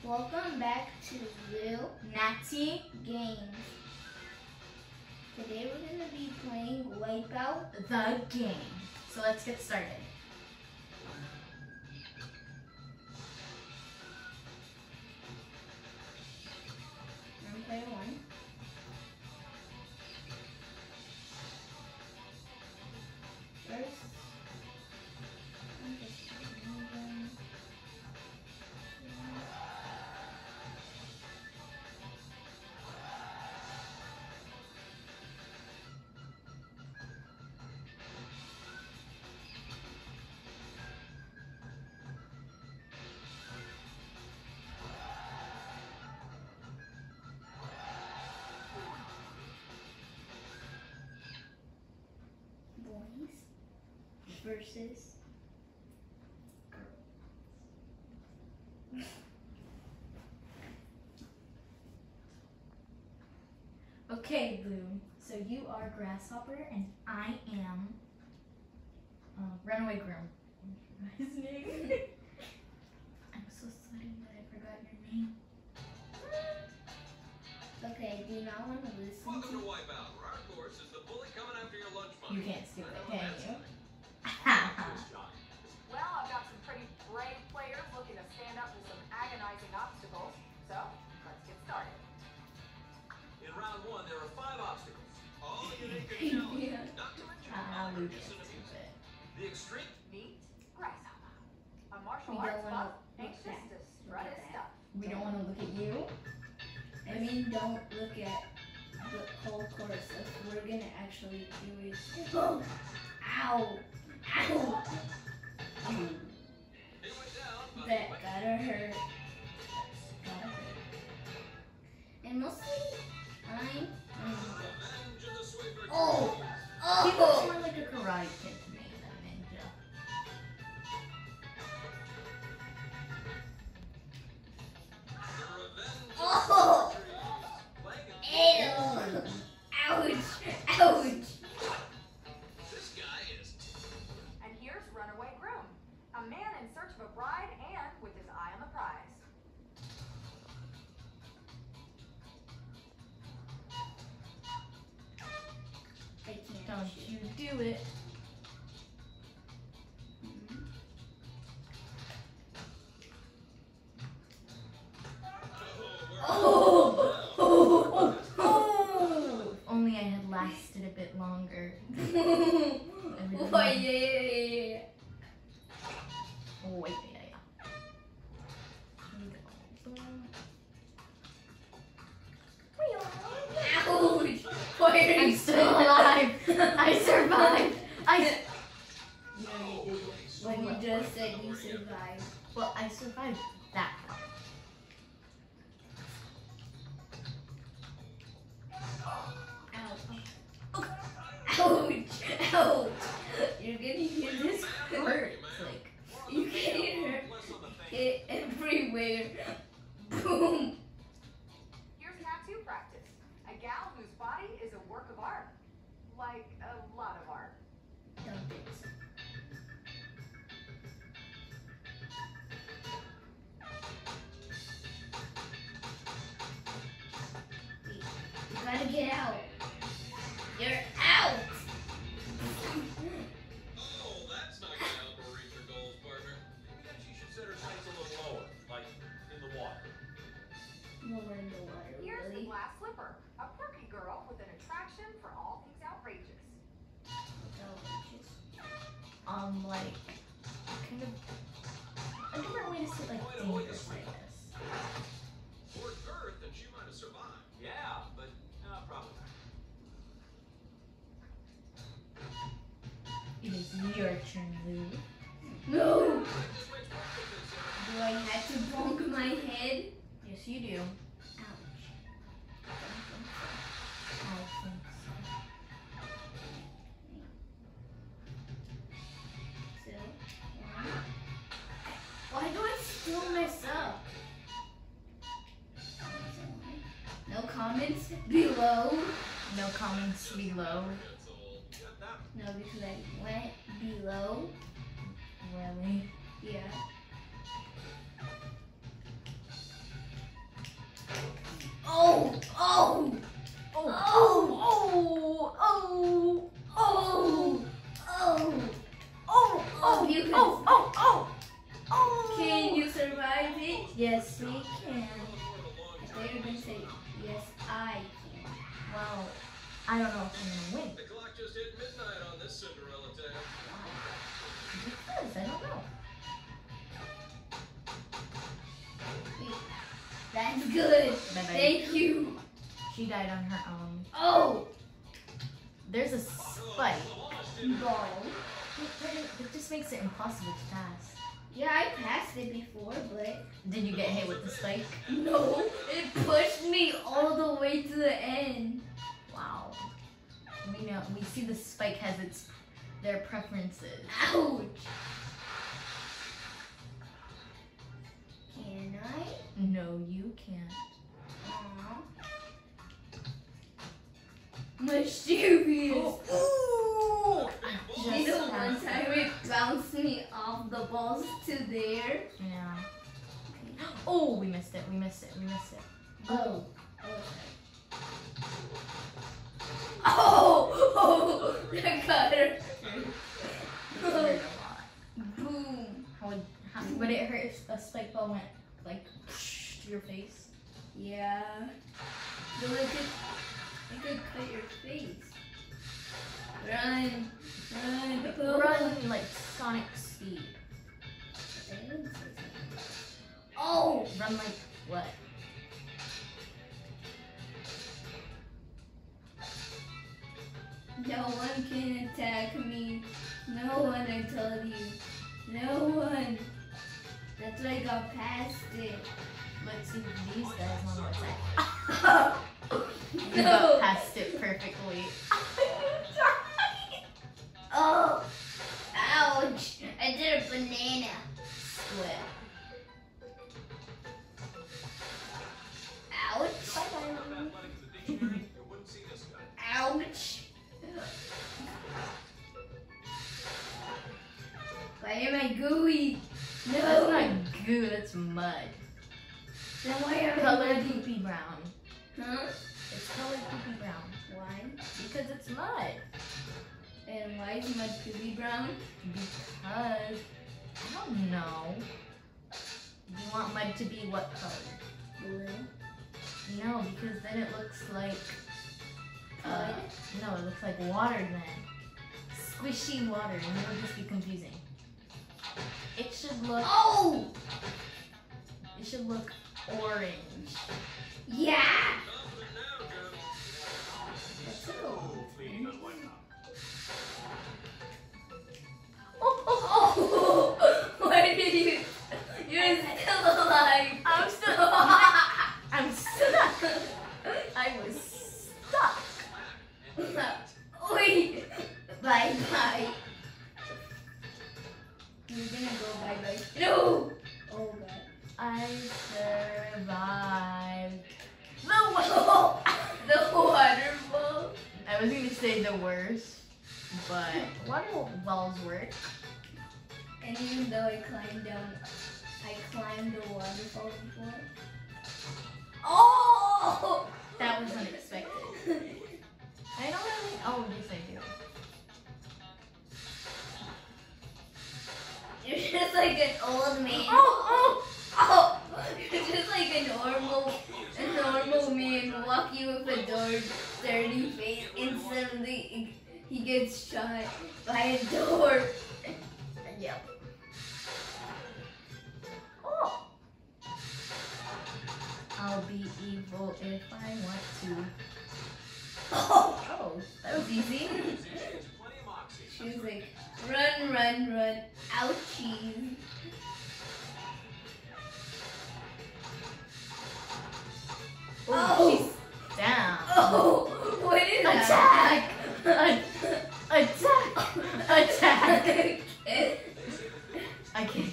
Welcome back to Lil Natty Games. Today we're going to be playing Wipeout, the game. So let's get started. I'm player 1. First, I'm just moving. Boys versus girls. Okay, Bloom. So you are Grasshopper and I am Runaway Groom. His name. I'm so sorry that I forgot your name. Okay, do you not want to listen Welcome to to Wipeout, where our course is the bully coming after your lunch money. You can't steal it, can you? Well, I've got some pretty brave players looking to stand up to some agonizing obstacles. So, let's get started. In round 1, there are 5 obstacles. All unique and challenging. Yeah. Not to mention Ah, all we are can't innocent steal abuse. it. The extreme. Meet Grasshopper, a martial We don't arts wanna buff look anxious back. to Look strut at his that. stuff. We don't want to look at you. I mean, don't look at the whole course. If we're gonna actually do it. Oh! Ow! Ow! He went down, but That gotta hurt. Gotta hurt. And mostly, Revenge of the Sweeper. Oh! He looks Oh! more like a karate kid to me than a ninja. The revenge Oh! of the Trees. Ew! Ouch! Ouch! This guy is. And here's Runaway Groom, a man in search of a bride and with his eye on the prize. I can't Don't shoot. you do it. Mhm. Oh, Oh! Oh! If only I had lasted a bit longer. Oh, yeah. Oh, wait, yeah. Ouch! Why are I'm you still alive. I survived. No, you didn't. When you just said you survived. Well, I survived that part. Ouch! Ouch! Ouch! You're gonna hear this hurt. Like, You can hear it everywhere. Boom! Here's tattoo practice, a gal whose body is a work of art. Like a lot of art. Don't think so. You gotta get out. You're out! Oh, that's not gonna help her reach her goals, partner. Maybe she should set her sights a little lower, like in the water. Lower in the water, Here's the really. glass slipper, a quirky girl with an attraction for all things outrageous. Outrageous. like, kind of a different way to say, like, dangerous, I guess. More girth than she might have survived. Yeah, but probably not. It is your turn, Lou. No! Which makes perfect sense. Do I have to bonk my head? Yes, you do. Ouch. I think so. So, why do I still mess up? No comments below. No comments below. That's all. Got that. No, because I went below. Really? Yeah. Yes, we can. I thought you were gonna say, yes, I can. Well, I don't know if I'm gonna win. The clock just hit midnight on this Cinderella tale. Because I don't know. Wait, that's good. Bye-bye. Thank you. She died on her own. Oh, There's a spike. ball. It just makes it impossible to pass. Yeah, I passed it before, but Did you get hit with the spike? no, it pushed me all the way to the end. Wow. We see the spike has their preferences. Ouch. Can I? No, you can't. Aw. Mischievous. Ooh! You know, one time it bounced me off the balls to there. Yeah. Oh, we missed it. Oh. Oh, that got her. It hurt a lot. Boom. Would it hurt if a spike ball went like to your face? Yeah. But it could cut your face. Run. Run like Sonic speed. Oh. Run like what? No one can attack me. No one, I told you. No one. That's why I got past it. Let's see if these guys want to attack. You No. got past it perfectly. Oh. Ouch. I did a banana split. Ouch. Ouch. Why am I gooey? No. That's not goo, that's mud. Then why am I Colored muddy? poopy brown. Huh? It's colored poopy brown. Why? Because it's mud. And why is mud poopy brown? Because, I don't know. You want mud to be what color? Blue. No, because then it looks like, Mud? no, it looks like water then. Squishy water, and it'll just be confusing. It should look, Oh! it should look orange. Yeah! Confident now, girl. That's cool. Oh, Oh! Why did you? You're still alive. I'm still, I'm stuck. I was stuck. Wait. Bye bye. You're gonna go bye bye. No! Oh god. I survived. The waterfall. I was gonna say the worst, but water balls work. And even though I climbed the waterfall before. Oh! That was unexpected. I don't really. Oh, yes, I do. You're just like an old man. Oh, Oh! You're just like a normal man walking with a dirty face, and suddenly he gets shot by a door. Yep. Oh. I'll be evil if I want to. Oh! Oh, that was easy. She was like, run, run, run. Ouchie. Oh, she's down. Oh! What is Attack! that? Attack! Attack! I can't